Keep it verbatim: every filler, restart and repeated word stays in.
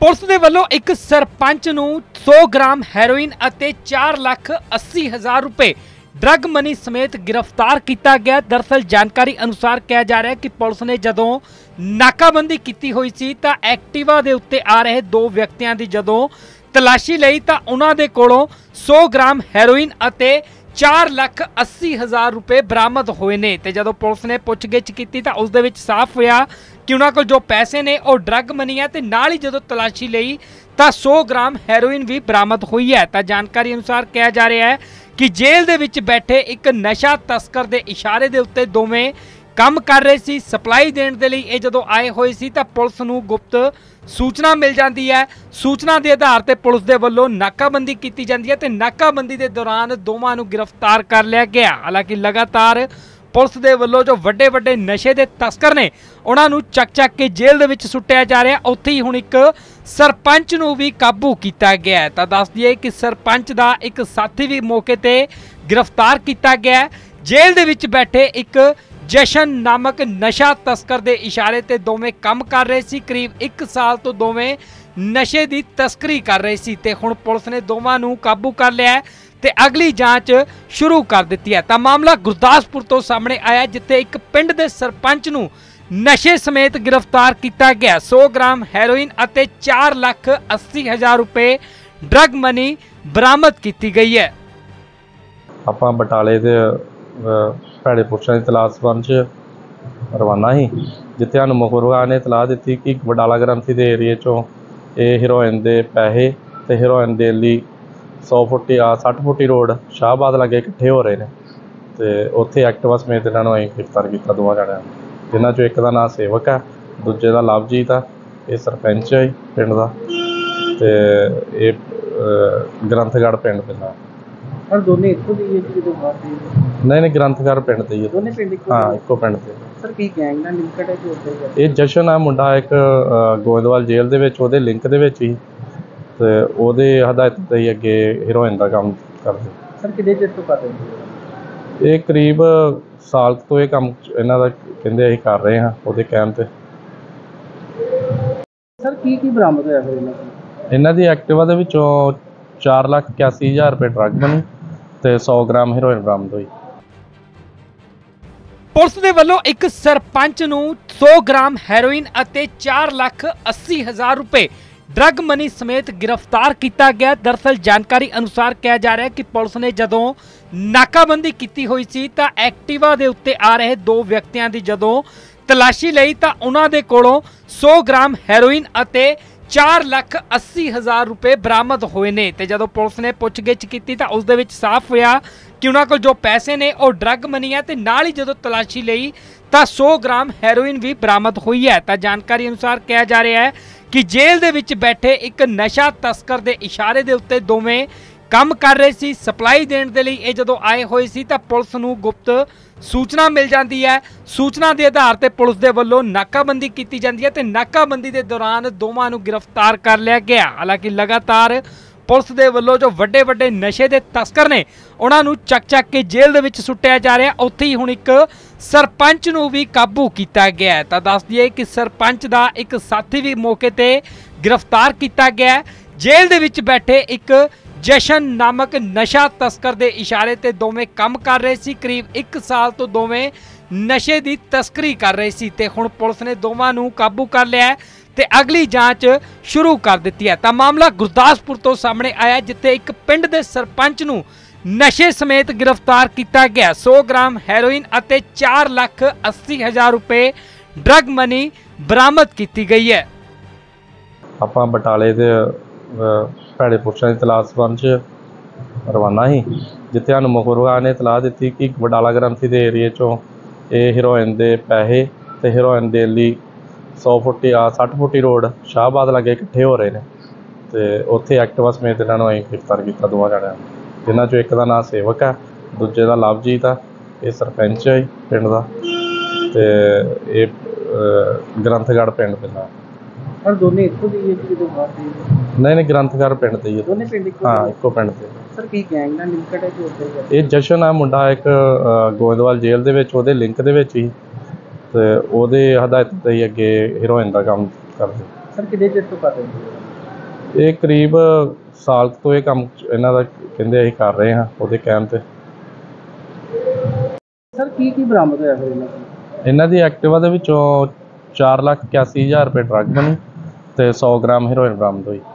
Police दे वल्लों एक सरपंच नूं सौ ग्राम हैरोइन अते चार लाख अस्सी हज़ार रुपए ड्रग मनी समेत गिरफ्तार किया गया। दरअसल जानकारी अनुसार कहा जा रहा है कि पुलिस ने जदों नाकाबंदी की हुई सी तां एक्टिवा दे उत्ते आ रहे दो व्यक्तियों की जदों तलाशी लई तां उन्हां दे कोलों सौ ग्राम हैरोइन अते चार लाख अस्सी हज़ार रुपए बरामद होए ने। ते जदों पुलिस ने पुछगिछ की तां उस दे विच साफ होया कि उन्हां कोल जो पैसे ने वो ड्रग मनी है ते नाल ही जदों तलाशी लई तां सौ ग्राम हैरोइन भी बरामद हुई है। तां जानकारी अनुसार कहा जा रहा है कि जेल दे विच बैठे एक नशा तस्कर दे इशारे दे उत्ते दोवें काम कर रहे सी। सप्लाई देण दे लई जदों आए होए सी तां पुलिस नूं गुप्त सूचना मिल जाती है। सूचना के आधार पर पुलिस के वलों नाकाबंदी की जाती है। नाकाबंदी के दौरान दोवां नूं गिरफ्तार कर लिया गया। हालांकि लगातार पुलिस के वलों जो वड्डे वड्डे नशे के तस्कर ने उन्हां नूं चक चक के जेल दे विच सुट्टिया जा रहा। उत्थे ही हुण एक सरपंच नूं भी काबू किया गया है। तां दस दईए कि सरपंच का एक साथी भी मौके ते गिरफ्तार किया गया। जेल दे विच बैठे एक जशन नामक नशा तस्कर दे इशारे ते दोवें काम कर रहे सी। करीब एक साल तो दोवें नशे की तस्करी कर रहे सी ते हुण पुलिस ने दोवां नूं काबू कर लिया है ते अगली जांच शुरू कर दी है। तां मामला गुरदासपुर तो सामने आया जिथे एक पिंड दे सरपंच नूं नशे समेत गिरफ्तार किया गया। सौ ग्राम हैरोइन अते चार लाख अस्सी हज़ार रुपए ड्रग मनी बरामद की गई है। आपां बटाले दे भैड़े पुरशां की तलाश संबंध रवाना ही जिथे सानूं मुखबिर ने तलाह दी कि बटाला ग्रंथी के एरिए चों ये हीरोइन के पैसे तो हीरोइन देने लई सौ फुटी आ सठ फुटी रोड शाहबाद लागे इकट्ठे हो रहे हैं। तो उत्थे एक्टिवा समेत इन्होंने अं गिरफ्तार किया दोवां जणिआं नूं, जिन्हां चों एक का नाम सेवक है, दूजे का लवजीत है, ये सरपंच है पिंड का, तो ये ग्रंथगढ़ पिंड पैंदा। और दोने इक्को दी है कि बाहर दी? नहीं नहीं ग्रंथगढ़ पिंड ते ही है। दोने पिंड इक्को? हाँ इक्को पिंड ते। सर की गैंग नाल लिंकड है जो उत्ते? ये जशन है मुंडा एक गोविंदवाल जेल दे विच ओहदे लिंक दे विच ही ते ओहदे हदायत ते ही अगे हीरोइन दा काम करदे। सर किन्ने चिर तो कर रहे हो? ये करीब साल तो ये काम इन्हां दा कहंदे असीं कर रहे हैं ओहदे कहण ते। सर की की बरामद होया फिर इन्हां कोल? इन्हां दी एक्टिवा दे विचों चार लाख इक्यासी हज़ार रुपये ड्रग मनी ते सौ ग्राम हीरोइन बरामद हुई। पुलिस के वलों एक सरपंच नूं सौ ग्राम हैरोइन अते चार लाख अस्सी हज़ार रुपए ड्रग मनी समेत गिरफ्तार किया गया। दरअसल जानकारी अनुसार कहा जा रहा है कि पुलिस ने जदों नाकाबंदी की हुई सी तां एक्टिवा दे उत्ते आ रहे दो व्यक्तियों की जदों तलाशी लई तां उन्हां दे कोलों सौ ग्राम हैरोइन अते चार लाख अस्सी हज़ार रुपए बरामद होए ने। ते जदों पुलिस ने पुछगिछ की तां उस दे विच साफ होया कि उन्हां कोल जो पैसे ने वो ड्रग मनी है ते नाल ही जदों तलाशी लई तां सौ ग्राम हैरोइन भी बरामद हुई है। तां जानकारी अनुसार कहा जा रहा है कि जेल दे विच बैठे एक नशा तस्कर दे इशारे दे उत्ते दोवें काम कर रहे सी। सप्लाई देण दे लई जदों आए होए सी तां पुलिस नूं गुप्त सूचना मिल जाती है। सूचना के आधार पर पुलिस के वलों नाकाबंदी की जाती है ते नाकाबंदी के दौरान दोवां नूं गिरफ्तार कर लिया गया। हालांकि लगातार पुलिस के वलों जो वड्डे वड्डे नशे के तस्कर ने उन्हां नूं चक चक के जेल दे विच सुट्टिया जा रहा। उत्थे ही हुण एक सरपंच नूं भी काबू किया गया है। तां दस दईए कि सरपंच का एक साथी भी मौके ते गिरफ्तार किया गया। जेल दे विच बैठे एक जशन नामक नशा तस्कर दे इशारे ते दोवें काम कर रहे सी। करीब एक साल तो दोवें नशे की तस्करी कर रहे सी ते हुण पुलिस ने दोवां नूं काबू कर लिया है ते अगली जांच शुरू कर दी है। तां मामला गुरदासपुर तो सामने आया जिथे एक पिंड दे सरपंच नूं नशे समेत गिरफ्तार किया गया। सौ ग्राम हैरोइन अते चार लाख अस्सी हज़ार रुपए ड्रग मनी बरामद की गई है। आपां बटाले दे भैड़े पुरशां की तलाश संबंध रवाना ही जिथे सानूं मुखबिर ने तलाह दी कि बटाला ग्रंथी के एरिए चों ये हीरोइन के पैसे तो हीरोइन देने लई सौ फुटी आ सठ फुटी रोड शाहबाद लागे इकट्ठे हो रहे हैं। तो उत्थे एक्टिवा समेत इन्होंने अं गिरफ्तार किया दोवां जणिआं नूं, जिन्हां चों एक का नाम सेवक है, दूजे का लवजीत है, ये सरपंच है पिंड का, तो ये ग्रंथगढ़ पिंड पैंदा। और दोने इक्को दी है कि बाहर दी? नहीं नहीं ग्रंथगढ़ पिंड ते ही है। दोने पिंड इक्को? हाँ इक्को पिंड ते। सर की गैंग नाल लिंकड है जो उत्ते? ये जशन है मुंडा एक गोविंदवाल जेल दे विच ओहदे लिंक दे विच ही ते ओहदे हदायत ते ही अगे हीरोइन दा काम करदे। सर किन्ने चिर तो कर रहे हो? ਇਹ ਕਰੀਬ ਸਾਲ ਕੁ ਤੋਂ ਇਹ ਕੰਮ ਇਹਨਾਂ ਦਾ ਕਹਿੰਦੇ ਅਸੀਂ ਕਰ ਰਹੇ ਹਾਂ ਉਹਦੇ ਕਹਿਣ ਤੇ। ਸਰ ਕੀ ਕੀ ਬਰਾਮਦ ਹੋਇਆ ਫਿਰ ਇਹਨਾਂ ਕੋਲ? ਇਹਨਾਂ ਦੀ ਐਕਟਿਵਾ ਦੇ ਵਿੱਚੋਂ ਚਾਰ ਲੱਖ ਇਕਿਆਸੀ ਹਜ਼ਾਰ ਰੁਪਏ ਡਰੱਗ ਮਨੀ ਤੇ ਸੌ ਗ੍ਰਾਮ ਹੈਰੋਇਨ ਬਰਾਮਦ ਹੋਈ।